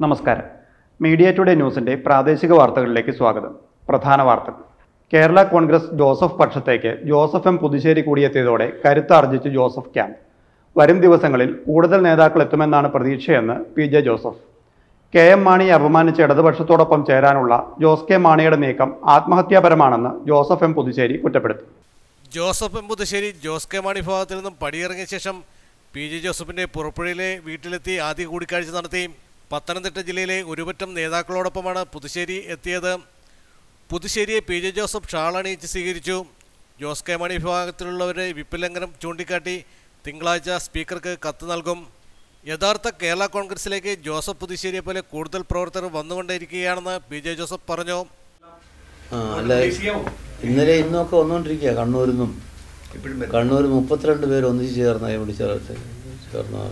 നമസ്കാരം. Media today ന്യൂസിന്റെ പ്രാദേശിക വാർത്തകളിലേക്ക് സ്വാഗതം. പ്രധാന വാർത്തകൾ. കേരള കോൺഗ്രസ് ജോസഫ് പക്ഷത്തേക്ക് ജോസഫ് എം പുതുശ്ശേരി കൂടിയെത്തിയതോടെ കരുത്താർജിച്ച് ജോസഫ് ക്യാമ്പ്. വരും ദിവസങ്ങളിൽ കൂടുതൽ നേതാക്കൾ എത്തുമെന്നാണ് പ്രതീക്ഷയെന്ന് PJ ജോസഫ്. KM മാണിയെ അപമാനിച്ച് ഇടതുപക്ഷത്തോടൊപ്പം ചേരാനുള്ള ജോസ് കെ മാണിയുടെ നീക്കം ആത്മഹത്യാപരമാണെന്ന് ജോസഫ് എം പുതുശ്ശേരി കുറ്റപ്പെടുത്തി. ജോസഫ് എം പുതുശ്ശേരി ജോസ് കെ മാണി വിഭാഗത്തിൽ നിന്നും പടിയിറങ്ങിയ ശേഷം PJ ജോസഫിന്റെ പുറപ്പുഴയിലെ വീട്ടിലെത്തി ആദ്യ കൂടിക്കാഴ്ച നടത്തി. പത്തനംതിട്ട ജില്ലയിലെ ഒരുപറ്റം നേതാക്കളോടൊപ്പമാണ് പുതുശ്ശേരി എത്തിയത്. പുതുശ്ശേരിയെ PJ ജോസഫ് ഷാളണിയിച്ച് സ്വീകരിച്ചു. ജോസ് കെ മാണി വിഭാഗത്തിലുള്ളവരെ വിപ്പ് ലംഘനം ചൂണ്ടിക്കാട്ടി തിങ്കളാഴ്ച സ്പീക്കർക്ക് കത്ത് നൽകും. യഥാർത്ഥ കേരള കോൺഗ്രസിലേക്ക് ജോസഫ് പുതുശ്ശേരിയെ പോലെ കൂടുതൽ പ്രവർത്തകർ വന്നുകൊണ്ടേയിരിക്കുകയാണെന്ന് PJ ജോസഫ് പറഞ്ഞു. ഇന്നലെ ഇന്നൊക്കെ വന്നുകൊണ്ടിരിക്കുക. കണ്ണൂർ 32 പേര് ഒന്നിച്ച് ചേർന്നായി ചേർന്ന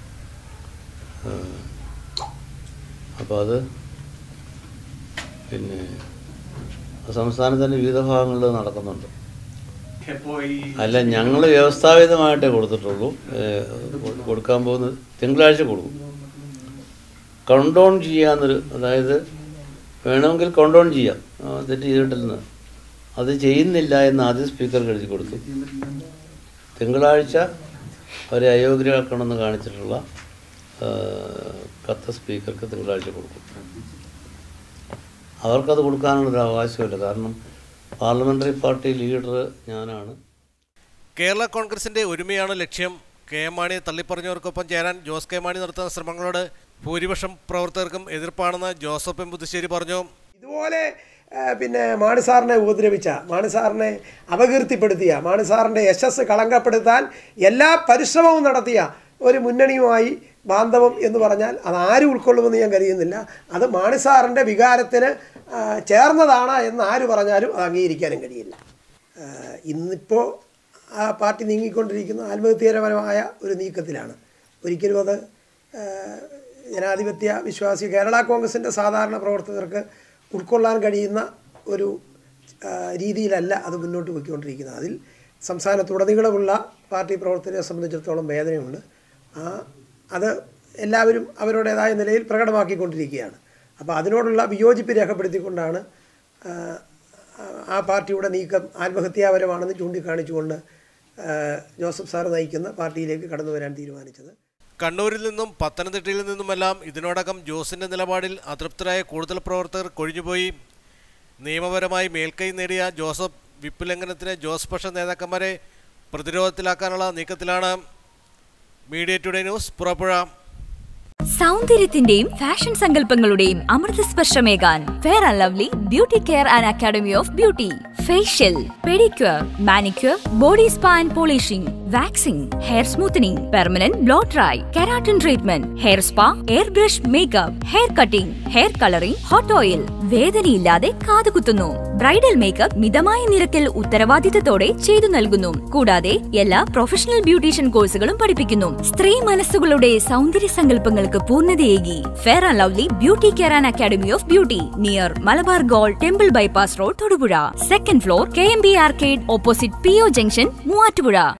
അപ്പോൾ അത് പിന്നെ സംസ്ഥാനത്തിൻ്റെ വിവിധ ഭാഗങ്ങളിൽ നടക്കുന്നുണ്ട്. അല്ല, ഞങ്ങൾ വ്യവസ്ഥാപിതമായിട്ടേ കൊടുത്തിട്ടുള്ളൂ. കൊടുക്കാൻ പോകുന്നത് തിങ്കളാഴ്ച കൊടുക്കും. കൗണ്ടൗൺ ചെയ്യാന്നൊരു, അതായത് വേണമെങ്കിൽ കൗണ്ടൗൺ ചെയ്യാം, തെറ്റ് ചെയ്തിട്ടില്ലെന്ന്. അത് ചെയ്യുന്നില്ല എന്ന് ആദ്യം സ്പീക്കർക്ക് എഴുതി കൊടുത്തു. തിങ്കളാഴ്ച അവരെ അയോഗ്യരാക്കണമെന്ന് കാണിച്ചിട്ടുള്ള കത്ത് സ്പീക്കർക്ക് തിങ്കളാഴ്ച കൊടുക്കും. അവർക്കത് കൊടുക്കാനുള്ളൊരു അവകാശമില്ല. കാരണം പാർലമെൻ്ററി പാർട്ടി ലീഡർ ഞാനാണ്. കേരള കോൺഗ്രസിൻ്റെ ഒരുമയാണ് ലക്ഷ്യം. KM മാണിയെ തള്ളിപ്പറഞ്ഞവർക്കൊപ്പം ചേരാൻ ജോസ് കെ മാണി നടത്തുന്ന ശ്രമങ്ങളോട് ഭൂരിപക്ഷം പ്രവർത്തകർക്കും എതിർപ്പാണെന്ന് ജോസഫ് എം പുതുശ്ശേരി പറഞ്ഞു. ഇതുപോലെ മാണി സാറിനെ ഉപദ്രവിച്ച, മാണി സാറിനെ അപകീർത്തിപ്പെടുത്തിയ, മാണി സാറിൻ്റെ യശസ് കളങ്കപ്പെടുത്താൻ എല്ലാ പരിശ്രമവും നടത്തിയ ഒരു മുന്നണിയുമായി ബാന്ധവം എന്ന് പറഞ്ഞാൽ അതാരും ഉൾക്കൊള്ളുമെന്ന് ഞാൻ കരുതുന്നില്ല. അത് മാണി സാറിൻ്റെ വികാരത്തിന് ചേർന്നതാണ് എന്ന് ആര് പറഞ്ഞാലും അത് അംഗീകരിക്കാനും കഴിയില്ല. ഇന്നിപ്പോൾ ആ പാർട്ടി നീങ്ങിക്കൊണ്ടിരിക്കുന്ന ആത്മഹത്യാപരമായ ഒരു നീക്കത്തിലാണ്. ഒരിക്കലും അത് ജനാധിപത്യ വിശ്വാസി കേരള കോൺഗ്രസിൻ്റെ സാധാരണ പ്രവർത്തകർക്ക് ഉൾക്കൊള്ളാൻ കഴിയുന്ന ഒരു രീതിയിലല്ല അത് മുന്നോട്ട് പോയിക്കൊണ്ടിരിക്കുന്നത്. അതിൽ സംസ്ഥാനത്തുടനീളമുള്ള പാർട്ടി പ്രവർത്തകരെ സംബന്ധിച്ചിടത്തോളം വേദനയുണ്ട്. അത് എല്ലാവരും അവരുടേതായ നിലയിൽ പ്രകടമാക്കിക്കൊണ്ടിരിക്കുകയാണ്. അപ്പോൾ അതിനോടുള്ള വിയോജിപ്പ് രേഖപ്പെടുത്തിക്കൊണ്ടാണ് ആ പാർട്ടിയുടെ നീക്കം ആത്മഹത്യാപരമാണെന്ന് ചൂണ്ടിക്കാണിച്ചുകൊണ്ട് ജോസഫ് സാർ നയിക്കുന്ന പാർട്ടിയിലേക്ക് കടന്നു വരാൻ തീരുമാനിച്ചത്. കണ്ണൂരിൽ നിന്നും പത്തനംതിട്ടയിൽ നിന്നുമെല്ലാം ഇതിനോടകം ജോസിൻ്റെ നിലപാടിൽ അതൃപ്തരായ കൂടുതൽ പ്രവർത്തകർ കൊഴിഞ്ഞുപോയി. നിയമപരമായി മേൽക്കൈ നേടിയ ജോസഫ് വിപ്പ് ലംഘനത്തിന് ജോസ് പക്ഷ നേതാക്കന്മാരെ പ്രതിരോധത്തിലാക്കാനുള്ള നീക്കത്തിലാണ്. Media today news, Purappuzha. സൗന്ദര്യത്തിന്റെയും ഫാഷൻ സങ്കല്പങ്ങളുടെയും അമൃതസ്പർശമേകാൻ fair and lovely beauty care and academy of beauty. Facial, pedicure, manicure, body spa and polishing, waxing, hair smoothening, permanent blow dry, keratin treatment, hair spa, air brush makeup, hair cutting, hair colouring, hot oil. വേദനയില്ലാതെ കാതുകുത്തുന്നു. Bridal makeup മിതമായ നിരക്കിൽ ഉത്തരവാദിത്തത്തോടെ ചെയ്തു നൽകുന്നു. കൂടാതെ എല്ലാ professional beautician കോഴ്സുകളും പഠിപ്പിക്കുന്നു. സ്ത്രീ മനസ്സുകളുടെ സൗന്ദര്യ സങ്കല്പങ്ങൾക്ക് പൂർണ്ണതയേകി fair and lovely beauty care and academy of beauty, near Malabar gold temple bypass road, Thodupuzha. Second floor, KMB arcade, opposite PO junction, Muvattupuzha.